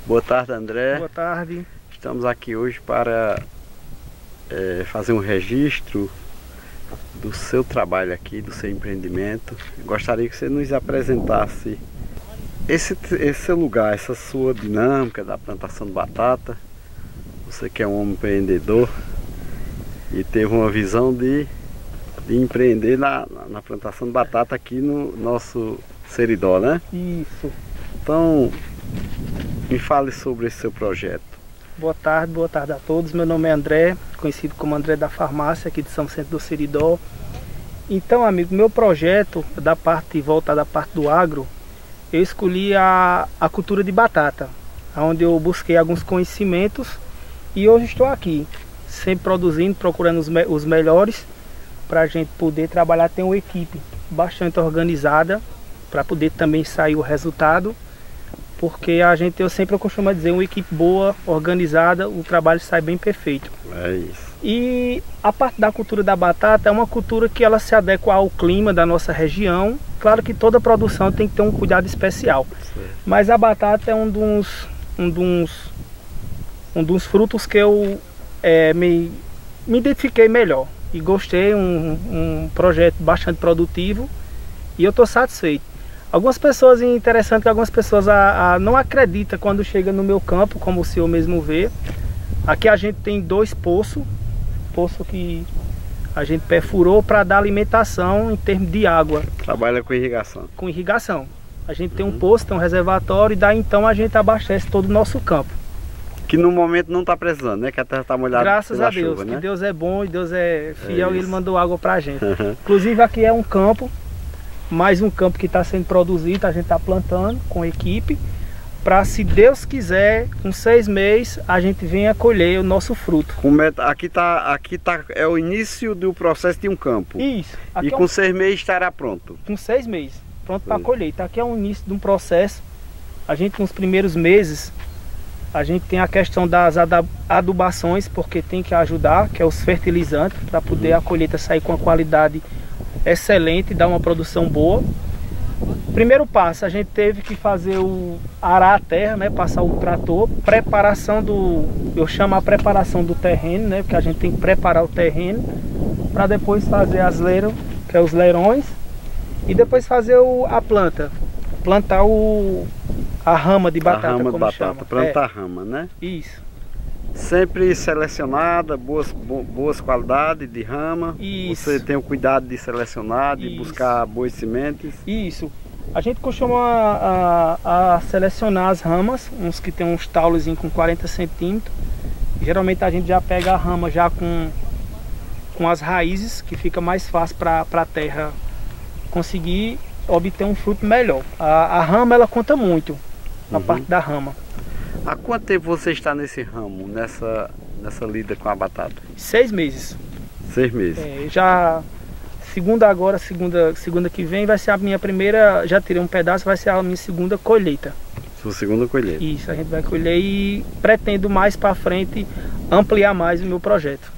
Boa tarde, André. Boa tarde. Estamos aqui hoje para fazer um registro do seu trabalho aqui, do seu empreendimento. Gostaria que você nos apresentasse esse seu lugar, essa sua dinâmica da plantação de batata. Você que é um homem empreendedor e teve uma visão de empreender na plantação de batata aqui no nosso Seridó, né? Isso. Então, me fale sobre esse seu projeto. Boa tarde a todos. Meu nome é André, conhecido como André da Farmácia, aqui de São Vicente do Seridó. Então, amigo, meu projeto, voltado à parte do agro, eu escolhi a cultura de batata, onde eu busquei alguns conhecimentos e hoje estou aqui, sempre produzindo, procurando os melhores, para a gente poder trabalhar. Tem uma equipe bastante organizada, para poder também sair o resultado. Porque eu sempre costumo dizer, uma equipe boa, organizada, o trabalho sai bem perfeito. É isso. E a parte da cultura da batata é uma cultura que ela se adequa ao clima da nossa região. Claro que toda produção tem que ter um cuidado especial. Sim. Mas a batata é um dos frutos que eu me identifiquei melhor. E gostei, um projeto bastante produtivo e eu estou satisfeito. Algumas pessoas, interessante que algumas pessoas não acreditam quando chega no meu campo, como o senhor mesmo vê. Aqui a gente tem 2 poços que a gente perfurou para dar alimentação em termos de água. Trabalha com irrigação? Com irrigação. A gente tem um poço, tem um reservatório e daí então a gente abastece todo o nosso campo. Que no momento não está precisando, né? Que a terra está molhada. Graças a Deus, chuva, né? Que Deus é bom e Deus é fiel e Ele mandou água para a gente. Inclusive aqui é um campo. Mais um campo que está sendo produzido, a gente está plantando com a equipe, para, se Deus quiser, com 6 meses, a gente venha colher o nosso fruto. Aqui é o início do processo de um campo. Isso. E com 6 meses estará pronto. Com 6 meses, pronto para colher. Então aqui é o início de um processo. A gente, nos primeiros meses, a gente tem a questão das adubações, porque tem que ajudar, que é os fertilizantes, para poder a colheita sair com a qualidade excelente, dar uma produção boa. Primeiro passo, a gente teve que fazer arar a terra, né, passar o trator, eu chamo a preparação do terreno, né, porque a gente tem que preparar o terreno para depois fazer as leiras, que é os leirões, e depois fazer a planta, plantar a rama de batata, como chama. Plantar a rama, né? Isso. Sempre selecionada, boas qualidades de rama. Isso. Você tem o cuidado de selecionar, de buscar boas sementes. Isso. A gente costuma a selecionar as ramas, uns que tem uns taules com 40 centímetros. Geralmente a gente já pega a rama já com as raízes, que fica mais fácil para a terra conseguir obter um fruto melhor. A rama, ela conta muito, a parte da rama. Há quanto tempo você está nesse ramo, nessa lida com a batata? 6 meses. 6 meses. Segunda que vem vai ser a minha primeira, já tirei um pedaço, vai ser a minha segunda colheita. Sua segunda colheita. Isso, a gente vai colher e pretendo mais para frente ampliar mais o meu projeto.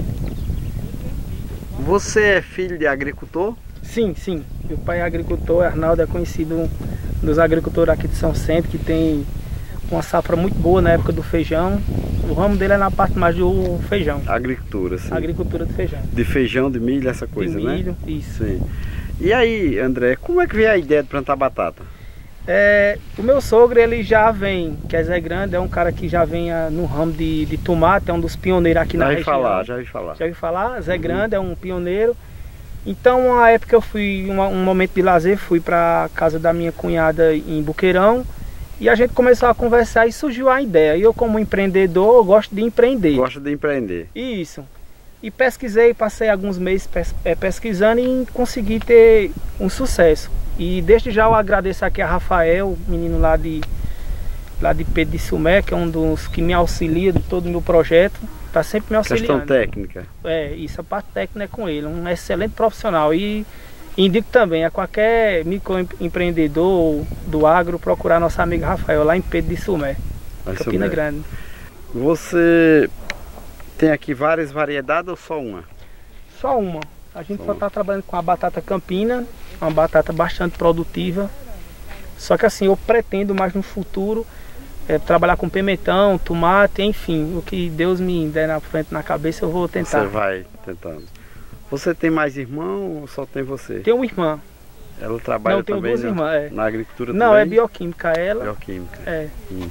Você é filho de agricultor? Sim. Meu pai é agricultor, Arnaldo é conhecido dos agricultores aqui de São Vicente, que tem uma safra muito boa na época do feijão. O ramo dele é na parte mais do feijão. Agricultura, sim. Agricultura de feijão. De feijão, de milho, essa coisa, de milho, né? Isso. Sim. E aí, André, como é que veio a ideia de plantar batata? O meu sogro, ele já vem, que é Zé Grande, é um cara que já vem no ramo de tomate, é um dos pioneiros aqui na região. Já ouvi falar. Já ouvi falar? Zé Grande é um pioneiro. Então, na época eu fui, um momento de lazer, fui para casa da minha cunhada em Buqueirão. E a gente começou a conversar e surgiu a ideia. E eu, como empreendedor, eu gosto de empreender. Gosto de empreender. Isso. E pesquisei, passei alguns meses pesquisando e consegui ter um sucesso. E desde já eu agradeço aqui a Rafael, menino lá de Pedro de Sumé, que é um dos que me auxilia de todo o meu projeto. Está sempre me auxiliando. Questão técnica. Isso, a parte técnica é com ele. Um excelente profissional. E indico também a qualquer microempreendedor do agro procurar nosso amigo Rafael lá em Pedro de Sumé, Campina Grande. Você tem aqui várias variedades ou só uma? Só uma. A gente só está trabalhando com a batata campina, uma batata bastante produtiva. Só que assim, eu pretendo mais no futuro trabalhar com pimentão, tomate, enfim, o que Deus me der na frente, na cabeça, eu vou tentar. Você vai tentando. Você tem mais irmão ou só tem você? Tenho uma irmã. Ela trabalha tenho também duas irmãs, na agricultura Não, também? é bioquímica ela. Bioquímica. É.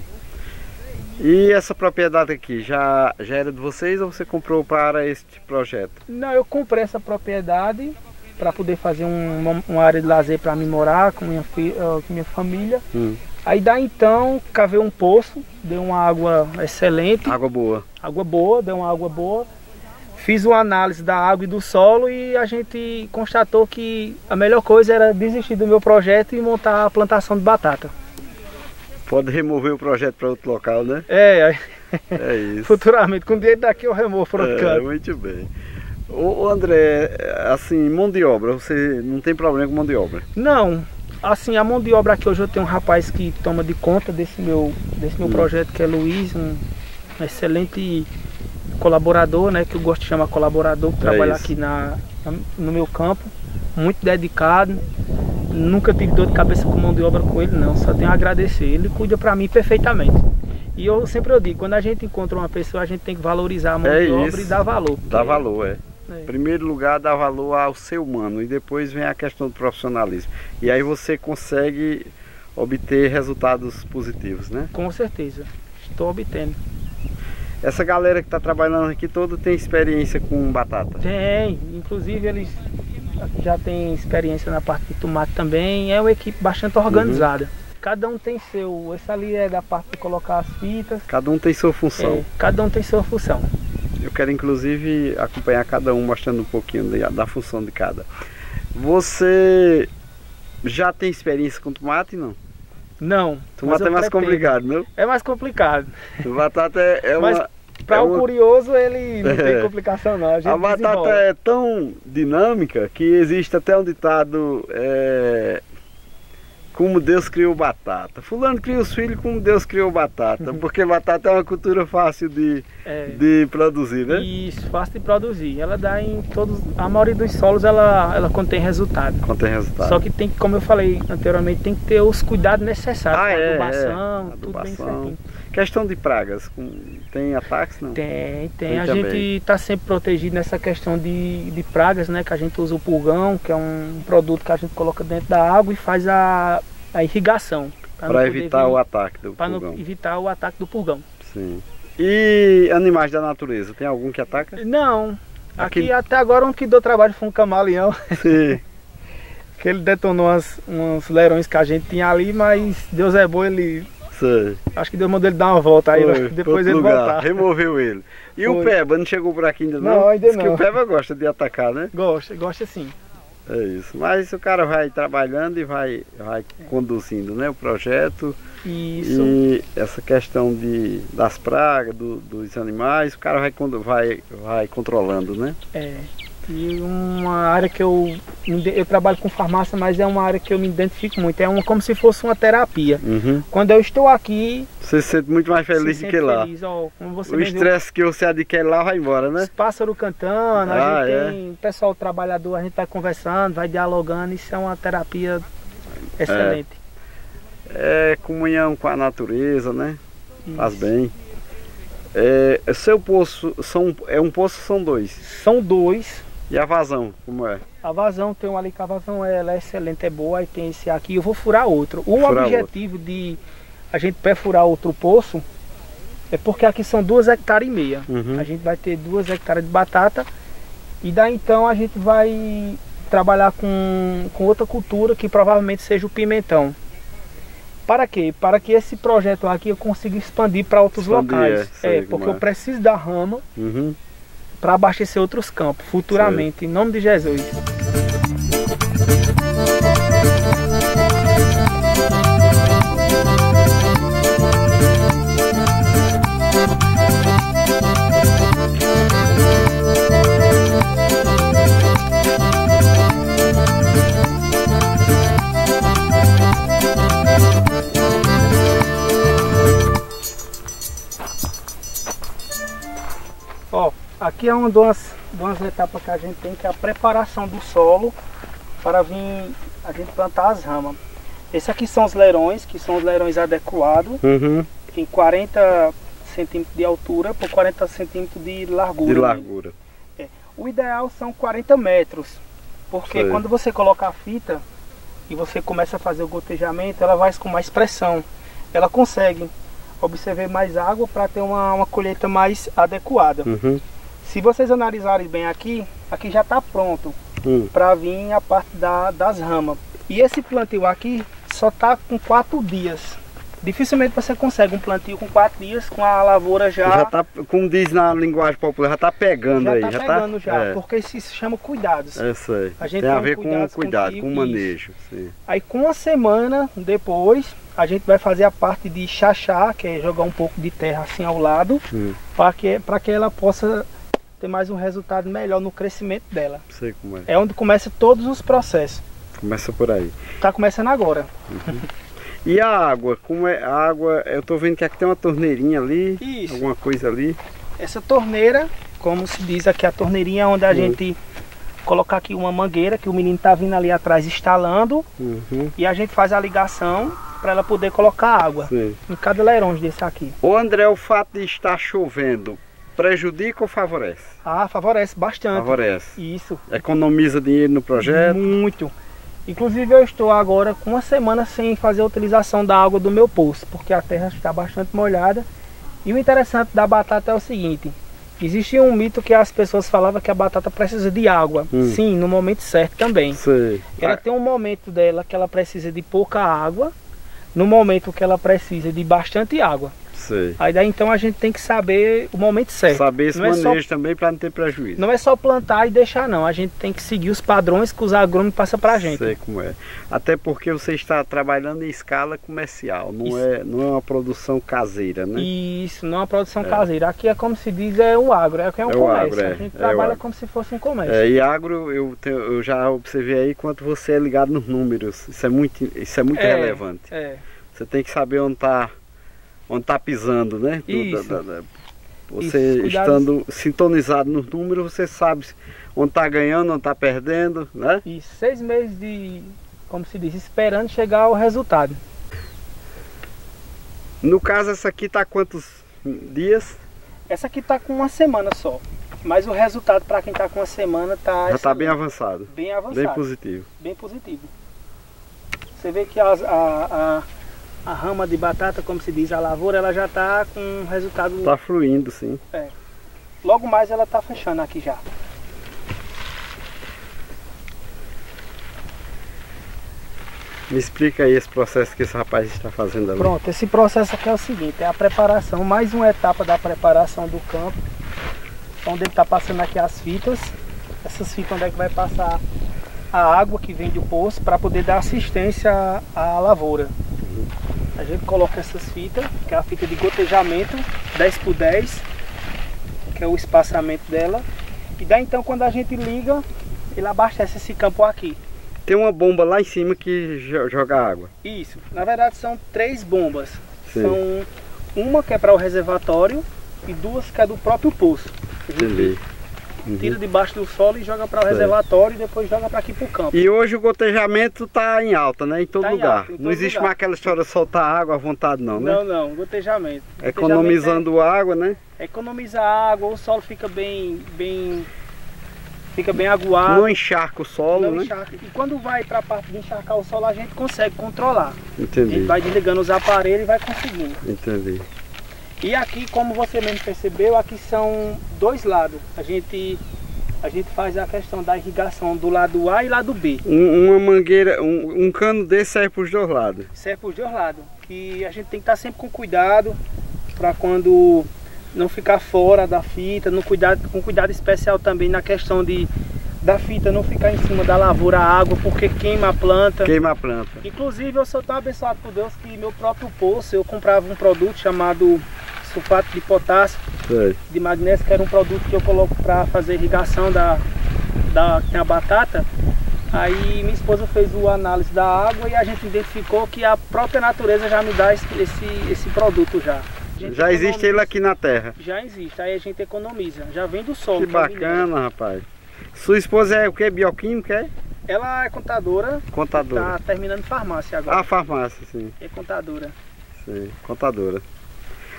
E essa propriedade aqui, já era de vocês ou você comprou para este projeto? Não, eu comprei essa propriedade para poder fazer uma área de lazer para mim morar com minha família. Aí daí então cavei um poço, deu uma água excelente. Água boa. Água boa, deu uma água boa. Fiz uma análise da água e do solo e a gente constatou que a melhor coisa era desistir do meu projeto e montar a plantação de batata. Pode remover o projeto para outro local, né? É isso. Futuramente, com o dinheiro daqui eu removo para outro canto. Muito bem. Ô André, assim, mão de obra, você não tem problema com mão de obra? Não, assim, a mão de obra aqui hoje eu tenho um rapaz que toma de conta desse meu projeto, que é Luiz, um excelente colaborador, né, que eu gosto de chamar colaborador, que trabalha aqui no meu campo, muito dedicado. Nunca tive dor de cabeça com mão de obra com ele, não, só tenho a agradecer. Ele cuida para mim perfeitamente. E eu sempre digo, quando a gente encontra uma pessoa, a gente tem que valorizar a mão de obra e dar valor. Dá valor, Em primeiro lugar, dá valor ao ser humano e depois vem a questão do profissionalismo. E aí você consegue obter resultados positivos, né? Com certeza, estou obtendo. Essa galera que está trabalhando aqui toda tem experiência com batata? Tem, inclusive eles já têm experiência na parte de tomate também. É uma equipe bastante organizada. Cada um tem seu, essa ali é da parte de colocar as fitas. Cada um tem sua função. Cada um tem sua função. Eu quero inclusive acompanhar cada um, mostrando um pouquinho da função de cada. Você já tem experiência com tomate, não? Não. Tomate é mais complicado, não? É mais complicado. Batata é mas uma... para o curioso ele não tem complicação não. A batata é tão dinâmica que existe até um ditado... como Deus criou batata. Fulano cria os filhos como Deus criou batata. Porque batata é uma cultura fácil de produzir, né? Isso, fácil de produzir. Ela dá em todos... A maioria dos solos ela contém resultado. Contém resultado. Só que tem que, como eu falei anteriormente, tem que ter os cuidados necessários. Adubação, tudo bem certinho. Questão de pragas, tem ataques, não? Tem. A gente está sempre protegido nessa questão de pragas, né? Que a gente usa o purgão, que é um produto que a gente coloca dentro da água e faz a irrigação. Para evitar o ataque do purgão. Para evitar o ataque do purgão. Sim. E animais da natureza, tem algum que ataca? Não. Aqui até agora um que deu trabalho foi um camaleão. Sim. Que ele detonou uns leirões que a gente tinha ali, mas Deus é bom, ele... Sei. Acho que Deus mandou ele dar uma volta aí, depois ele voltar. Removeu ele. E o peba, não chegou por aqui ainda não? Não, ainda não. Porque o peba gosta de atacar, né? Gosta sim. É isso. Mas o cara vai trabalhando e vai conduzindo, né, o projeto. Isso. E essa questão das pragas, dos animais, o cara vai controlando, né? E uma área que eu trabalho com farmácia, mas é uma área que eu me identifico muito. É como se fosse uma terapia. Quando eu estou aqui... Você se sente muito mais feliz do que lá. Feliz. Como você o estresse que você adquire lá vai embora, né? Os pássaros cantando, a gente tem o pessoal trabalhador, a gente vai conversando, vai dialogando. Isso é uma terapia excelente. É comunhão com a natureza, né? Isso. Faz bem. Seu poço, um poço ou são dois? São dois. E a vazão, como é? A vazão, tem um ali que a vazão ela é excelente, é boa. Aí tem esse aqui, eu vou furar outro. O objetivo de a gente perfurar outro poço é porque aqui são 2,5 hectares. A gente vai ter 2 hectares de batata. E daí então a gente vai trabalhar com outra cultura que provavelmente seja o pimentão. Para quê? Para que esse projeto aqui eu consiga expandir para outros locais. Porque eu preciso da rama para abastecer outros campos futuramente, em nome de Jesus. Aqui é uma das etapas que a gente tem, que é a preparação do solo para vir a gente plantar as ramas. Esses aqui são os leirões, que são os leirões adequados. tem 40 centímetros de altura por 40 centímetros de largura. De largura. Né? O ideal são 40 metros, porque quando você coloca a fita e você começa a fazer o gotejamento, ela vai com mais pressão. Ela consegue absorver mais água para ter uma colheita mais adequada. Se vocês analisarem bem aqui, aqui já está pronto para vir a parte das ramas. E esse plantio aqui só está com 4 dias. Dificilmente você consegue um plantio com 4 dias com a lavoura já tá, como diz na linguagem popular, já está pegando aí. Já está pegando já, porque isso se chama cuidados. É isso aí. A gente tem a ver com cuidado, com manejo. Sim. Aí com uma semana depois, a gente vai fazer a parte de chachá, que é jogar um pouco de terra assim ao lado, para que ela possa ter mais um resultado melhor no crescimento dela. Sei como é. É onde começa todos os processos. Começa por aí. Tá começando agora. E a água? Como é a água? Eu tô vendo que aqui tem uma torneirinha ali. Isso. Alguma coisa ali. Essa torneira, como se diz aqui, a torneirinha é onde a gente coloca aqui uma mangueira, que o menino tá vindo ali atrás instalando. E a gente faz a ligação para ela poder colocar água em cada leirão desse aqui. Ô André, o fato de estar chovendo prejudica ou favorece? Ah, favorece bastante. Favorece. Isso. Economiza dinheiro no projeto? Muito. Inclusive eu estou agora com uma semana sem fazer a utilização da água do meu poço, porque a terra está bastante molhada. E o interessante da batata é o seguinte: existia um mito que as pessoas falavam que a batata precisa de água. Sim, no momento certo também. Ela tem um momento dela que ela precisa de pouca água, no momento que ela precisa de bastante água. Aí daí então a gente tem que saber o momento certo. Saber esse manejo também para não ter prejuízo. Não é só plantar e deixar não, a gente tem que seguir os padrões que os agrônomos passam para a gente. Sei como é. Até porque você está trabalhando em escala comercial, não é uma produção caseira, né? Isso, não é uma produção caseira. Aqui é como se diz, é um agro, é um comércio. A gente trabalha como se fosse um comércio. E agro, eu já observei aí quanto você é ligado nos números. Isso é muito relevante. Você tem que saber onde está pisando, né? Você estando sintonizado nos números, você sabe onde está ganhando, onde está perdendo, né? E 6 meses de, como se diz, esperando chegar ao resultado. No caso, essa aqui está quantos dias? Essa aqui está com uma semana só. Mas o resultado para quem está com uma semana está... Já está bem avançado. Bem avançado. Bem positivo. Bem positivo. Você vê que a rama de batata, como se diz, a lavoura, ela já está com um resultado... Está fluindo, sim. Logo mais ela está fechando aqui já. Me explica aí esse processo que esse rapaz está fazendo ali. Pronto, esse processo aqui é o seguinte, é a preparação, mais uma etapa da preparação do campo, onde ele está passando aqui as fitas. Essas fitas onde é que vai passar a água que vem do poço para poder dar assistência à lavoura. A gente coloca essas fitas, que é a fita de gotejamento 10×10, que é o espaçamento dela. E daí então quando a gente liga, ele abastece esse campo aqui. Tem uma bomba lá em cima que joga água. Isso, na verdade são 3 bombas. São uma que é para o reservatório e 2 que é do próprio poço. Entendi. Tira debaixo do solo e joga para o reservatório e depois joga para aqui para o campo. E hoje o gotejamento está em alta, né? Em todo lugar. Não existe mais aquela história de soltar água à vontade não, né? Não, gotejamento. Economizando água, né? Economiza água, o solo fica bem aguado. Não encharca o solo, né? Encharca. E quando vai para a parte de encharcar o solo, a gente consegue controlar. Entendi. A gente vai desligando os aparelhos e vai conseguindo. Entendi. E aqui, como você mesmo percebeu, aqui são 2 lados. A gente faz a questão da irrigação do lado A e lado B. Uma mangueira, um cano desse serve para os 2 lados? Serve para os 2 lados. Que a gente tem que estar sempre com cuidado, para quando não ficar fora da fita, com cuidado especial também na questão da fita não ficar em cima da lavoura a água, porque queima a planta. Queima a planta. Inclusive eu sou tão abençoado por Deus que meu próprio poço, eu comprava um produto chamado sulfato de potássio, de magnésio, que era um produto que eu coloco para fazer irrigação da batata. Aí minha esposa fez a análise da água e a gente identificou que a própria natureza já me dá esse produto já. Já existe ele aqui na terra? Já existe, aí a gente economiza, já vem do solo. Que bacana, rapaz. Sua esposa é o que? Bioquímica, é? Ela é contadora. Contadora. Está terminando farmácia agora. Ah, farmácia, sim. É contadora. Sim, contadora.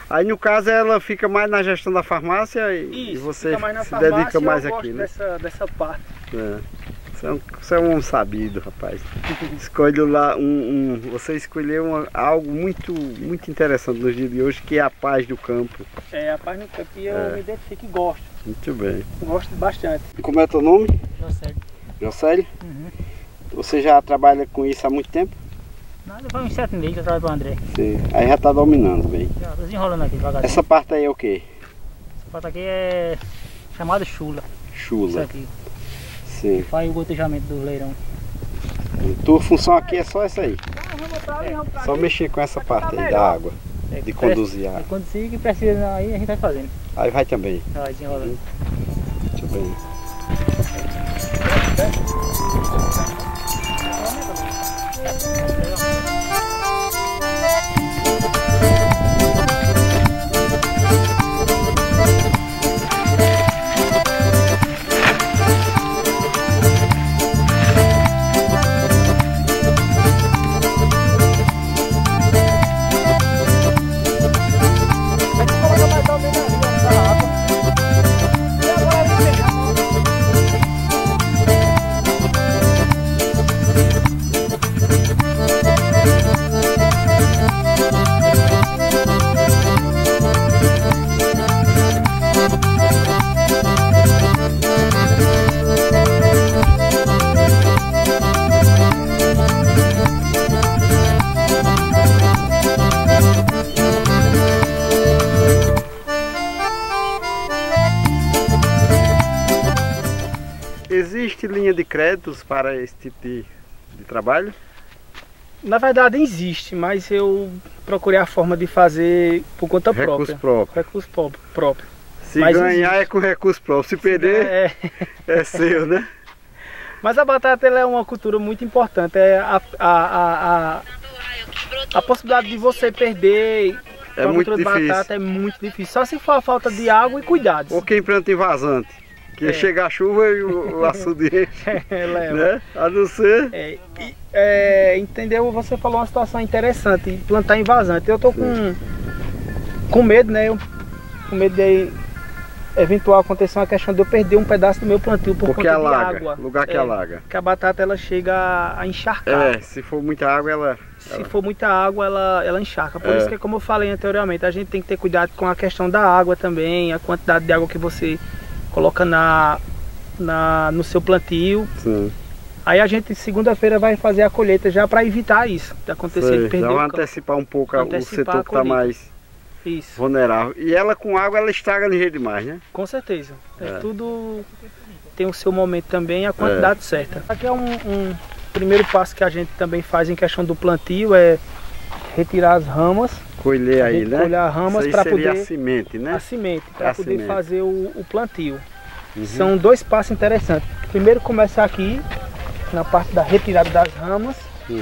Aí no caso ela fica mais na gestão da farmácia e você se dedica mais aqui, né? Dessa parte. É. Você é um homem sabido, rapaz. Escolhe lá você escolheu algo muito interessante nos dias de hoje, que é a paz do campo. É, a paz do campo, e eu me identifico e gosto. Muito bem. Gosto bastante. Como é teu nome? Jocélio. Jocélio? Uhum. Você já trabalha com isso há muito tempo? Nada, foi uns 7 meses que eu trabalho com o André. Sim. Aí já está dominando bem. Já tô desenrolando aqui devagarzinho. Essa parte aí é o quê? Essa parte aqui é chamada chula. Chula. Isso aqui. Sim. Faz o gotejamento do leirão. Tua função aqui é só essa aí? É. Só mexer com essa parte aí da água. De conduzir a água. De conduzir, que precisa, aí a gente vai fazendo. Aí vai também. Vai desenrolando. Muito bem. Existe linha de créditos para esse tipo de trabalho? Na verdade existe, mas eu procurei a forma de fazer por conta Recurso própria. próprio. Recurso próprio. Se Mas ganhar existe. é com recurso próprio, se perder é seu, né? Mas a batata ela é uma cultura muito importante. É a possibilidade de você perder É muito cultura de difícil. batata é muito difícil. Só se for a falta de água e cuidados. Ou quem planta em vazante. Que chega a chuva e o açude enche, Leva. né? A não ser... Entendeu? Você falou uma situação interessante, plantar em vazante. Eu tô com medo, né? Com medo de eventual acontecer uma questão de eu perder um pedaço do meu plantio por Porque conta de alaga, água. lugar que alaga. Que a batata ela chega a encharcar. Se for muita água Se for muita água, ela encharca. Por isso que, como eu falei anteriormente, a gente tem que ter cuidado com a questão da água também, a quantidade de água que você coloca no seu plantio. Sim. Aí a gente segunda-feira vai fazer a colheita já para evitar isso de acontecer, de perder já vai o campo. antecipar um pouco o setor que está mais Isso. vulnerável. E ela com água ela estraga ligeiro demais, né? Com certeza. Tudo tem o seu momento também, a quantidade certa. Aqui é um primeiro passo que a gente também faz em questão do plantio, é retirar as ramas. Colher aí, né? Colher as ramas para poder a semente, né? A semente, para poder semente. fazer o plantio. São dois passos interessantes. Primeiro começa aqui, na parte da retirada das ramas.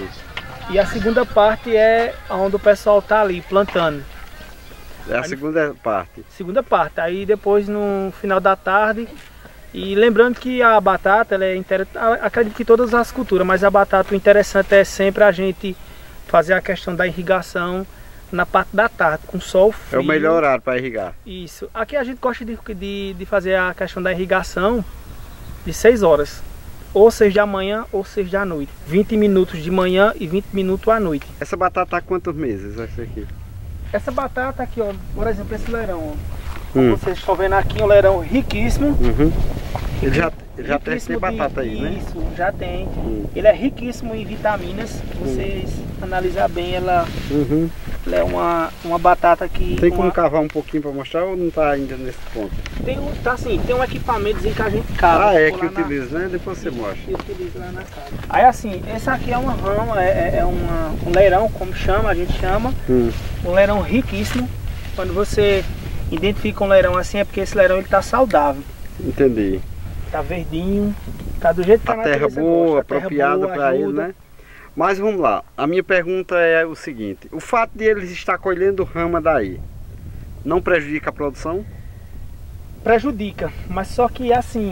E a segunda parte é onde o pessoal está ali plantando. É a segunda parte. Segunda parte. Aí depois no final da tarde. E lembrando que a batata, ela é interessante. Acredito que todas as culturas, mas a batata, o interessante é sempre a gente fazer a questão da irrigação na parte da tarde, com sol frio. É o melhor horário para irrigar. Isso. Aqui a gente gosta de fazer a questão da irrigação de 6 horas. Ou 6 da manhã ou 6 da noite. 20 minutos de manhã e 20 minutos à noite. Essa batata há quantos meses, essa aqui? Essa batata aqui, ó, por exemplo, esse leirão, ó. Como vocês estão vendo aqui, um leirão riquíssimo. Ele já tem batata aí, né? Isso, já tem. Ele é riquíssimo em vitaminas. Vocês analisar bem, ela é uma batata que... Tem como cavar um pouquinho para mostrar ou não está ainda nesse ponto? Tem um equipamento que a gente cava. Que utiliza, né? Depois você mostra. Que utiliza lá na casa. Aí assim, esse aqui é uma rama, um leirão, como chama, a gente chama. Um leirão riquíssimo. Quando você identifica um leirão assim, é porque esse leirão ele tá saudável. Entendi. Tá verdinho, tá do jeito que a terra boa, apropriada para ele, né? Mas vamos lá, a minha pergunta é o seguinte: o fato de eles estar colhendo rama daí não prejudica a produção? Prejudica, mas só que assim,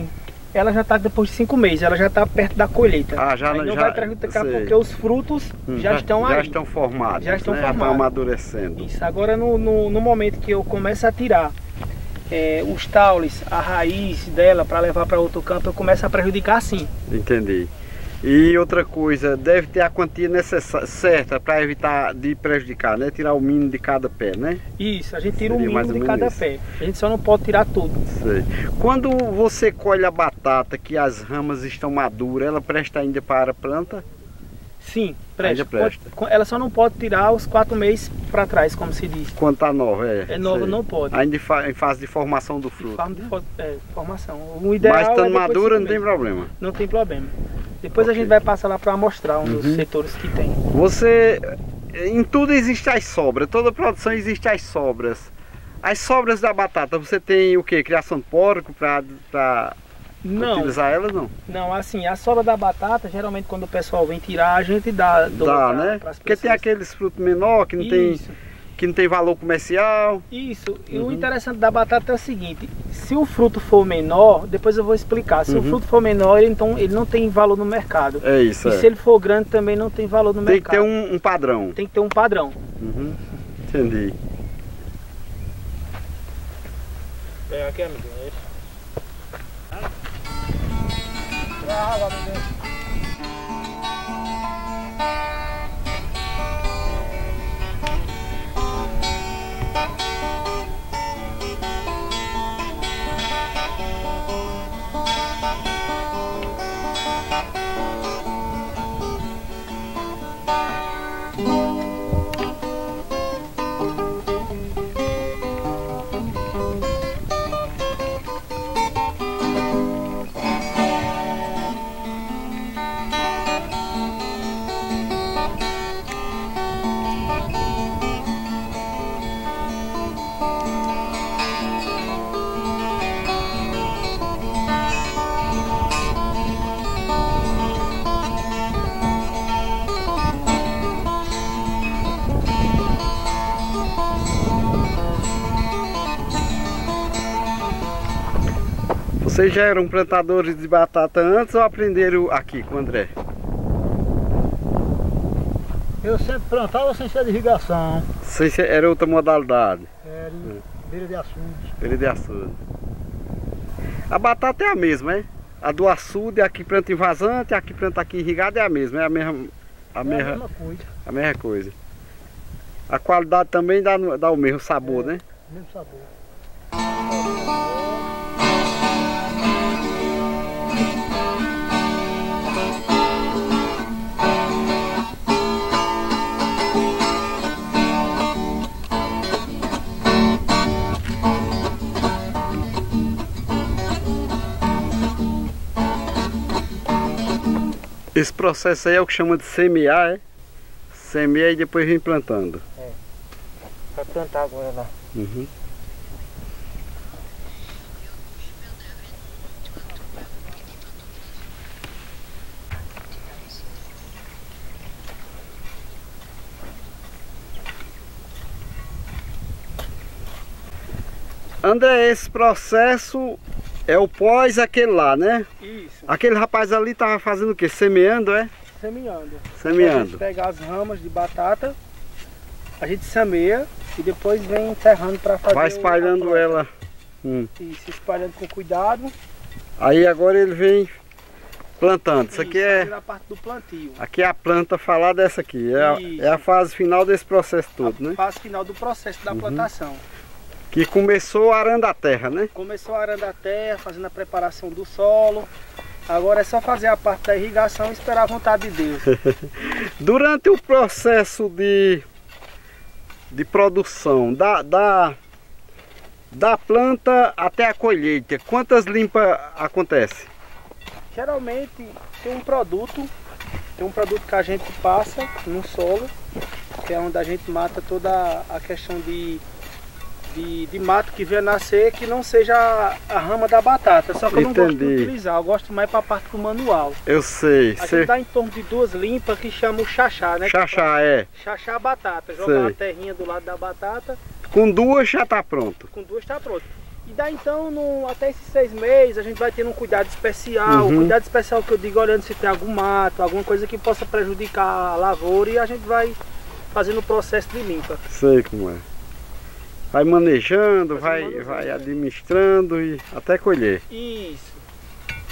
ela já está depois de 5 meses, ela já está perto da colheita. Ah, já não já, vai prejudicar porque os frutos já estão aí. Já estão formados, já estão né? formados. Já estão amadurecendo. Isso, agora no momento que eu começo a tirar os taules, a raiz dela para levar para outro campo, eu começo a prejudicar sim. Entendi. E outra coisa, deve ter a quantia necessária, certa para evitar de prejudicar, né? Tirar o mínimo de cada pé, né? Isso, a gente tira Seria o mínimo de cada pé. A gente só não pode tirar tudo. Sei. Quando você colhe a batata que as ramas estão maduras, ela presta ainda para a planta? Sim, presta. Ainda presta. Ela só não pode tirar os 4 meses para trás, como se diz. Quando está nova, É nova, não pode. Ainda em fase de formação do fruto. Formação. O ideal mas estando madura não meses. tem problema. Não tem problema. Depois a gente vai passar lá para mostrar um dos setores que tem. Você, em tudo existe as sobras, toda produção existe as sobras. As sobras da batata, você tem o que? Criação de porco para utilizar elas, não? Não, assim, a sobra da batata, geralmente quando o pessoal vem tirar, a gente dá né? Porque tem aqueles frutos menores que não tem valor comercial. Isso, e o interessante da batata é o seguinte, se o fruto for menor, depois eu vou explicar, se o fruto for menor, então ele não tem valor no mercado. É isso. E se ele for grande também não tem valor no mercado. Tem que ter um padrão. Tem que ter um padrão. Entendi. Pega aqui, amigo. Vocês já eram plantadores de batata antes ou aprenderam aqui com o André? Eu sempre plantava sem ser de irrigação. Era outra modalidade? Era beira de açude. Beira de açude. A batata é a mesma, é? A do açude, aqui planta em vazante, aqui planta aqui irrigada é a mesma, é a mesma coisa. A mesma coisa. A qualidade também dá o mesmo sabor, né? O mesmo sabor. Esse processo aí é o que chama de semear, é? Semeia e depois vem plantando. Vai plantar agora lá. André, esse processo é o pós aquele lá, né? Isso. Aquele rapaz ali tava fazendo o quê? Semeando, é? Semeando. Semeando. A gente pega as ramas de batata, a gente semeia e depois vem enterrando para fazer. Vai espalhando ela. Isso, espalhando com cuidado. Aí agora ele vem plantando. Isso aqui é a parte do plantio. Aqui é a planta falar dessa aqui. É a fase final desse processo todo, né? A fase final do processo da plantação. Que começou arando a terra, né? Começou arando a terra, fazendo a preparação do solo. Agora é só fazer a parte da irrigação e esperar a vontade de Deus. Durante o processo de produção da planta até a colheita, quantas limpas acontece? Geralmente tem um produto que a gente passa no solo, que é onde a gente mata toda a questão de mato que venha nascer, que não seja a rama da batata. Só que eu não gosto de utilizar, eu gosto mais para a parte do manual. Eu sei. A gente dá em torno de 2 limpas que chama o chachá, né? Chachá, é. Chachá a batata. Jogar uma terrinha do lado da batata. Com 2 já está pronto. Com 2 está pronto. E daí então, até esses 6 meses, a gente vai tendo um cuidado especial. Uhum. O cuidado especial que eu digo, olhando se tem algum mato, alguma coisa que possa prejudicar a lavoura, e a gente vai fazendo o processo de limpa. Sei como é. Vai manejando, vai administrando e até colher. Isso.